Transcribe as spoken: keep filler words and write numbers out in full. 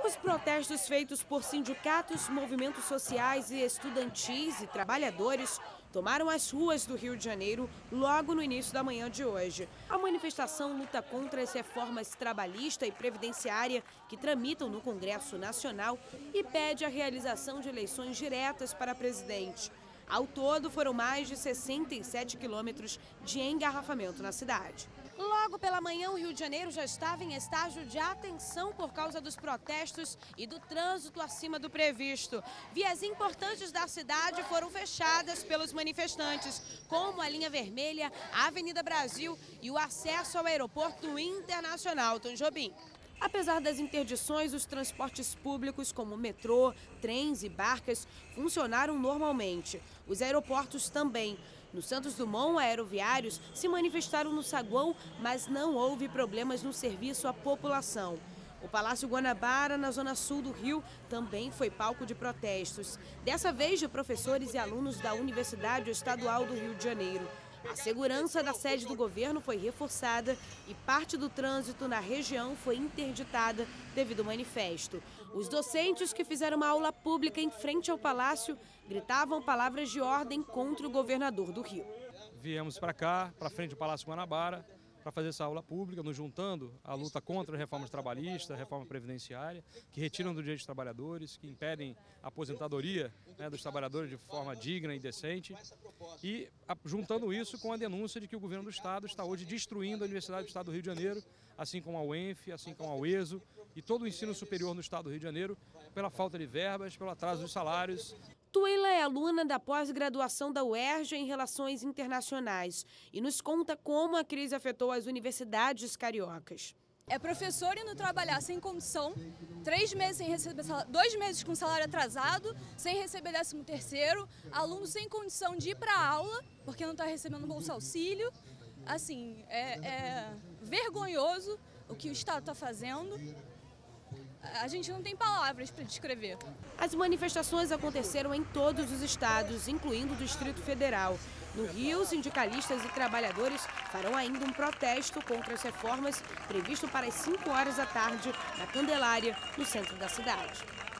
Os protestos feitos por sindicatos, movimentos sociais e estudantis e trabalhadores tomaram as ruas do Rio de Janeiro logo no início da manhã de hoje. A manifestação luta contra as reformas trabalhista e previdenciária que tramitam no Congresso Nacional e pede a realização de eleições diretas para presidente. Ao todo, foram mais de sessenta e sete quilômetros de engarrafamento na cidade. Logo pela manhã, o Rio de Janeiro já estava em estágio de atenção por causa dos protestos e do trânsito acima do previsto. Vias importantes da cidade foram fechadas pelos manifestantes, como a linha vermelha, a Avenida Brasil e o acesso ao aeroporto internacional Tom Jobim. Apesar das interdições, os transportes públicos como metrô, trens e barcas funcionaram normalmente. Os aeroportos também. No Santos Dumont, aeroviários se manifestaram no saguão, mas não houve problemas no serviço à população. O Palácio Guanabara, na zona sul do Rio, também foi palco de protestos. Dessa vez de professores e alunos da Universidade Estadual do Rio de Janeiro. A segurança da sede do governo foi reforçada e parte do trânsito na região foi interditada devido ao manifesto. Os docentes que fizeram uma aula pública em frente ao palácio gritavam palavras de ordem contra o governador do Rio. Viemos para cá, para frente do Palácio Guanabara, para fazer essa aula pública, nos juntando à luta contra as reformas trabalhistas, reforma previdenciária, que retiram do direito dos trabalhadores, que impedem a aposentadoria, né, dos trabalhadores de forma digna e decente, e a, juntando isso com a denúncia de que o governo do Estado está hoje destruindo a Universidade do Estado do Rio de Janeiro, assim como a U E N F, assim como a U E S O e todo o ensino superior no Estado do Rio de Janeiro, pela falta de verbas, pelo atraso dos salários. Tuila é aluna da pós-graduação da U E R J em Relações Internacionais e nos conta como a crise afetou as universidades cariocas. É professor indo trabalhar sem condição, três meses sem receber salário, dois meses com salário atrasado, sem receber décimo terceiro, aluno sem condição de ir para a aula, porque não está recebendo bolsa auxílio. Assim, é, é vergonhoso o que o Estado está fazendo. A gente não tem palavras para descrever. As manifestações aconteceram em todos os estados, incluindo o Distrito Federal. No Rio, sindicalistas e trabalhadores farão ainda um protesto contra as reformas previsto para as cinco horas da tarde na Candelária, no centro da cidade.